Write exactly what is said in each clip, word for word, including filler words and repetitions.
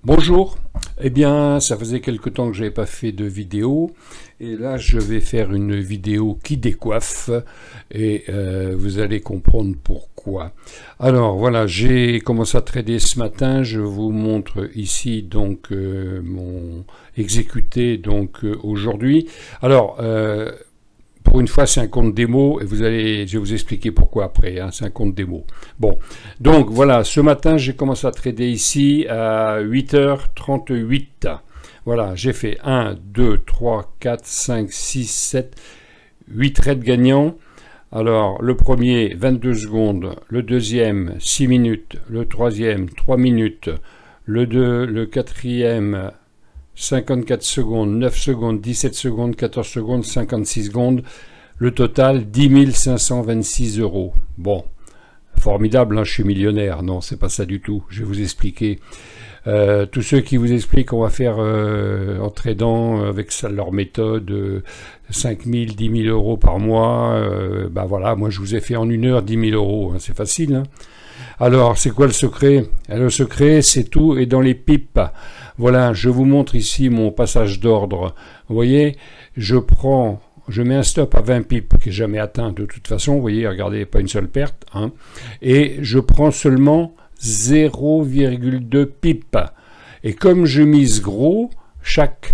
Bonjour, eh bien ça faisait quelque temps que je n'avais pas fait de vidéo et là je vais faire une vidéo qui décoiffe et euh, vous allez comprendre pourquoi. Alors voilà, j'ai commencé à trader ce matin, je vous montre ici donc euh, mon exécuté donc euh, aujourd'hui. Alors euh, pour une fois, c'est un compte démo et vous allez, je vais vous expliquer pourquoi après. Hein, c'est un compte démo. Bon, donc voilà, ce matin, j'ai commencé à trader ici à huit heures trente-huit. Voilà, j'ai fait un, deux, trois, quatre, cinq, six, sept, huit trades gagnants. Alors, le premier, vingt-deux secondes. Le deuxième, six minutes. Le troisième, trois minutes. Le, deux, le quatrième, cinquante-quatre secondes, neuf secondes, dix-sept secondes, quatorze secondes, cinquante-six secondes. Le total, dix mille cinq cent vingt-six euros. Bon, formidable, hein, je suis millionnaire. Non, c'est pas ça du tout. Je vais vous expliquer. Euh, tous ceux qui vous expliquent qu'on va faire euh, en tradant avec ça, leur méthode euh, cinq mille, dix mille euros par mois, euh, bah voilà, moi je vous ai fait en une heure dix mille euros. Hein, c'est facile. Hein. Alors, c'est quoi le secret? Le secret, c'est tout est dans les pipes. Voilà, je vous montre ici mon passage d'ordre. Vous voyez, je prends, je mets un stop à vingt pips qui n'est jamais atteint de toute façon. Vous voyez, regardez, pas une seule perte. Hein, et je prends seulement zéro virgule deux pips. Et comme je mise gros, chaque,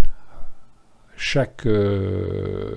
chaque euh,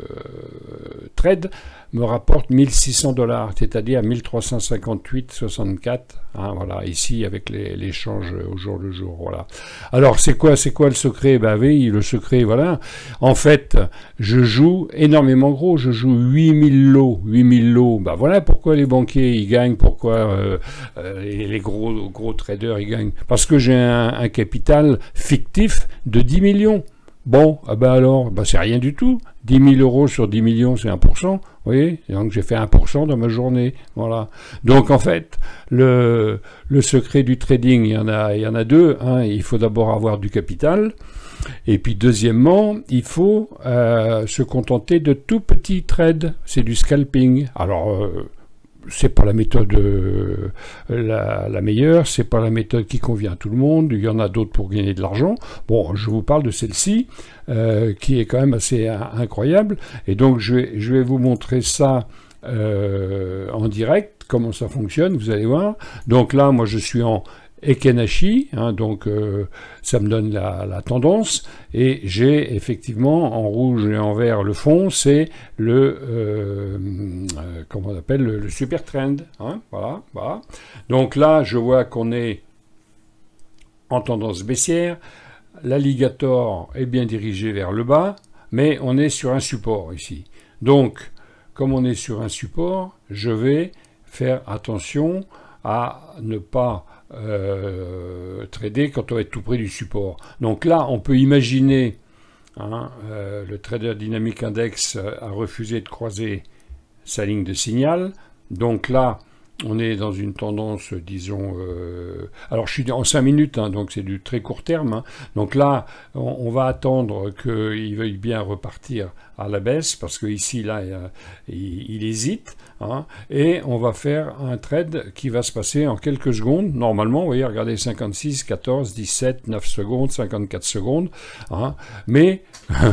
trade me rapporte mille six cents dollars, c'est-à-dire mille trois cent cinquante-huit virgule soixante-quatre. Hein, voilà, ici avec l'échange au jour le jour. Voilà. Alors c'est quoi, c'est quoi le secret? Ben oui, le secret, voilà. En fait, je joue énormément gros. Je joue huit mille lots, huit mille lots. Ben voilà pourquoi les banquiers ils gagnent, pourquoi euh, euh, les gros gros traders ils gagnent. Parce que j'ai un, un capital fictif de dix millions. Bon, ah ben alors, ben c'est rien du tout. dix mille euros sur dix millions, c'est un pour cent. Vous voyez, donc j'ai fait un pour cent dans ma journée. Voilà. Donc en fait, le, le secret du trading, il y en a, il y en a deux. Hein. Il faut d'abord avoir du capital. Et puis deuxièmement, il faut euh, se contenter de tout petits trades. C'est du scalping. Alors, euh, c'est pas la méthode euh, la, la meilleure, c'est pas la méthode qui convient à tout le monde, il y en a d'autres pour gagner de l'argent. Bon, je vous parle de celle-ci, euh, qui est quand même assez euh, incroyable, et donc je vais, je vais vous montrer ça euh, en direct, comment ça fonctionne, vous allez voir. Donc là, moi je suis en Ekenashi, hein, donc euh, ça me donne la, la tendance, et j'ai effectivement en rouge et en vert le fond, c'est le euh, euh, comment on appelle le, le super trend, hein, voilà, voilà. Donc là, je vois qu'on est en tendance baissière, l'alligator est bien dirigé vers le bas, mais on est sur un support ici. Donc, comme on est sur un support, je vais faire attention à ne pas Euh, trader quand on va être tout près du support. Donc là, on peut imaginer, hein, euh, le trader dynamique index a refusé de croiser sa ligne de signal. Donc là, on est dans une tendance, disons, euh, alors je suis en cinq minutes, hein, donc c'est du très court terme. Hein. Donc là, on, on va attendre qu'il veuille bien repartir à la baisse, parce que ici, là, il, il hésite. Hein, et on va faire un trade qui va se passer en quelques secondes. Normalement, vous voyez, regardez, cinquante-six, quatorze, dix-sept, neuf secondes, cinquante-quatre secondes. Hein, mais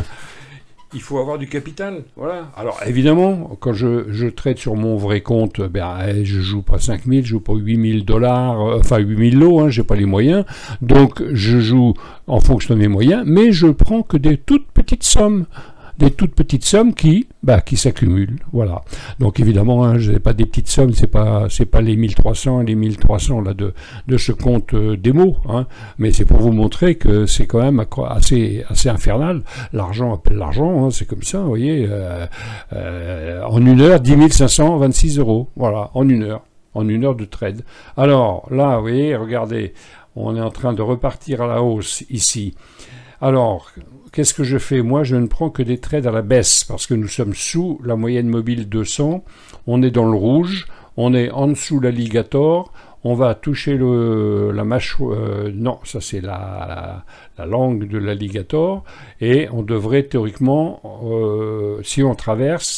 il faut avoir du capital, voilà. Alors évidemment, quand je, je trade sur mon vrai compte, ben, je joue pas cinq mille, je joue pas huit mille dollars, euh, enfin huit mille lots, hein, j'ai pas les moyens. Donc je joue en fonction de mes moyens, mais je prends que des toutes petites sommes. Des toutes petites sommes qui, bah, qui s'accumulent, voilà. Donc évidemment, hein, je n'ai pas des petites sommes, c'est pas, c'est pas les mille trois cents, les mille trois cents là de, de ce compte euh, démo, hein, mais c'est pour vous montrer que c'est quand même assez, assez infernal. L'argent appelle l'argent, hein, c'est comme ça, vous voyez. Euh, euh, en une heure, dix mille cinq cent vingt-six euros, voilà, en une heure, en une heure de trade. Alors là, vous voyez, regardez, on est en train de repartir à la hausse ici. Alors, qu'est-ce que je fais? Moi, je ne prends que des trades à la baisse, parce que nous sommes sous la moyenne mobile deux cents, on est dans le rouge, on est en dessous l'alligator, on va toucher le, la mâchoire, euh, non, ça c'est la, la, la langue de l'alligator, et on devrait théoriquement, euh, si on traverse,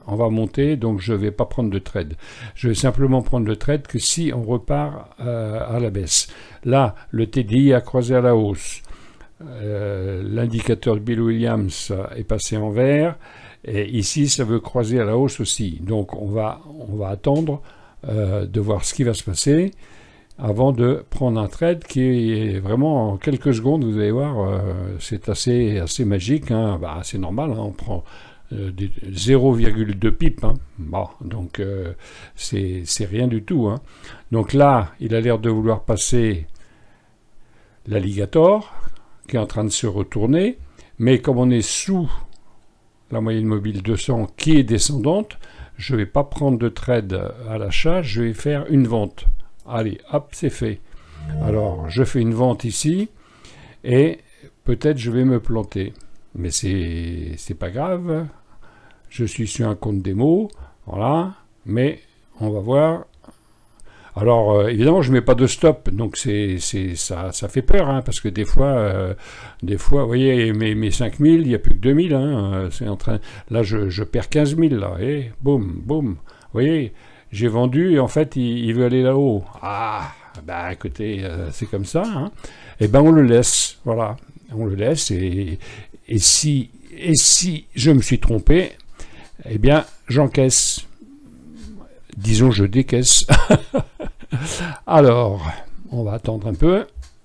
on va monter, donc je ne vais pas prendre de trade. Je vais simplement prendre le trade que si on repart euh, à la baisse. Là, le T D I a croisé à la hausse. Euh, l'indicateur de Bill Williams est passé en vert. Et ici, ça veut croiser à la hausse aussi. Donc, on va, on va attendre euh, de voir ce qui va se passer avant de prendre un trade qui est vraiment en quelques secondes, vous allez voir, euh, c'est assez, assez magique, hein. Bah, c'est normal, hein, on prend euh, zéro virgule deux pips, hein. Bon, donc euh, c'est rien du tout, hein. Donc là, il a l'air de vouloir passer l'alligator, qui est en train de se retourner, mais comme on est sous la moyenne mobile deux cents qui est descendante, je ne vais pas prendre de trade à l'achat, je vais faire une vente. Allez, hop, c'est fait. Alors, je fais une vente ici, et peut-être je vais me planter. Mais c'est c'est pas grave. Je suis sur un compte démo, voilà. Mais on va voir. Alors, euh, évidemment, je ne mets pas de stop, donc c'est ça, ça fait peur, hein, parce que des fois, euh, des fois, vous voyez, mes, mes cinq mille, il n'y a plus que deux mille. Hein, c'est en train, là, je, je perds quinze mille, là, et boum, boum. Vous voyez, j'ai vendu et en fait, il, il veut aller là-haut. Ah, bah écoutez, euh, c'est comme ça. Hein. Et ben on le laisse, voilà. On le laisse et, et, si, et si je me suis trompé, eh bien, j'encaisse. Disons, je décaisse. Alors, on va attendre un peu.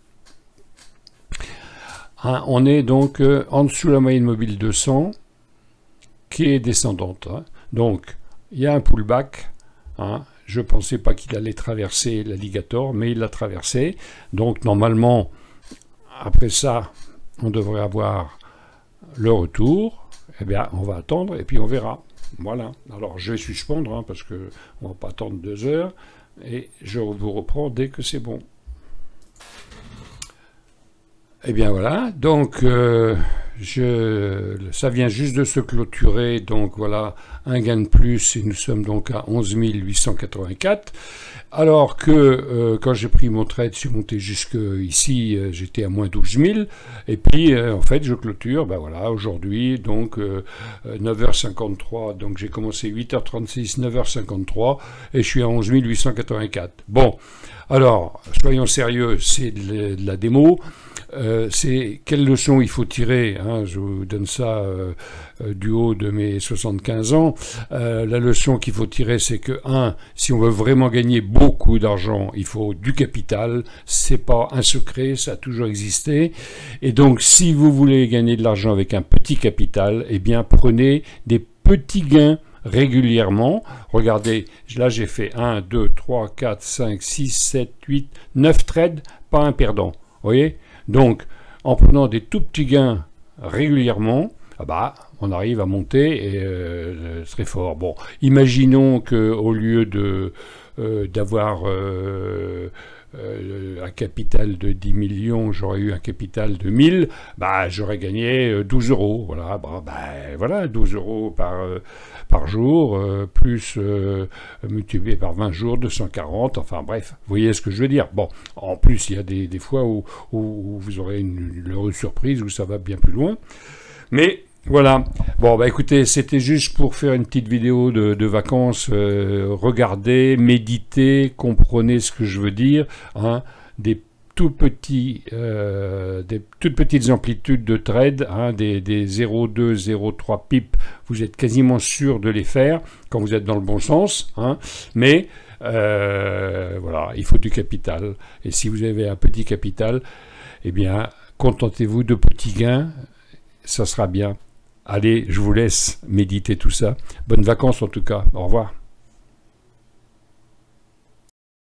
Hein, on est donc euh, en dessous de la moyenne mobile deux cents, qui est descendante. Hein. Donc, il y a un pullback. Hein, je ne pensais pas qu'il allait traverser l'alligator, mais il l'a traversé. Donc normalement, après ça, on devrait avoir le retour. Eh bien, on va attendre et puis on verra. Voilà. Alors, je vais suspendre, hein, parce qu'on ne va pas attendre deux heures. Et je vous reprends dès que c'est bon. Eh bien voilà, donc euh, je, ça vient juste de se clôturer, donc voilà, un gain de plus, et nous sommes donc à onze mille huit cent quatre-vingt-quatre, alors que euh, quand j'ai pris mon trade, je suis monté jusque ici, euh, j'étais à moins douze mille, et puis euh, en fait je clôture, ben voilà, aujourd'hui, donc euh, neuf heures cinquante-trois, donc j'ai commencé huit heures trente-six, neuf heures cinquante-trois, et je suis à onze mille huit cent quatre-vingt-quatre. Bon, alors, soyons sérieux, c'est de, de la démo. Euh, c'est quelle leçon il faut tirer, hein, je vous donne ça euh, euh, du haut de mes soixante-quinze ans. Euh, la leçon qu'il faut tirer, c'est que, un, si on veut vraiment gagner beaucoup d'argent, il faut du capital, c'est pas un secret, ça a toujours existé, et donc si vous voulez gagner de l'argent avec un petit capital, eh bien prenez des petits gains régulièrement. Regardez, là j'ai fait un, deux, trois, quatre, cinq, six, sept, huit, neuf trades, pas un perdant, vous voyez. Donc, en prenant des tout petits gains régulièrement, ah bah, on arrive à monter et euh, très fort. Bon, imaginons qu'au lieu de euh, d'avoir euh, euh, un capital de dix millions, j'aurais eu un capital de mille, bah, j'aurais gagné douze euros. Voilà, bah, bah, voilà, douze euros par, euh, par jour, euh, plus euh, multiplié par vingt jours, deux cent quarante, enfin bref, vous voyez ce que je veux dire. Bon, en plus, il y a des, des fois où, où vous aurez une, une heureuse surprise, où ça va bien plus loin. Mais voilà, bon bah écoutez, c'était juste pour faire une petite vidéo de, de vacances, euh, regardez, méditez, comprenez ce que je veux dire, hein, des tout petits, euh, des toutes petites amplitudes de trade, hein, des, des zéro virgule deux, zéro virgule trois pips, vous êtes quasiment sûr de les faire quand vous êtes dans le bon sens, hein, mais euh, voilà, il faut du capital, et si vous avez un petit capital, eh bien, contentez-vous de petits gains, ça sera bien. Allez, je vous laisse méditer tout ça. Bonnes vacances en tout cas. Au revoir.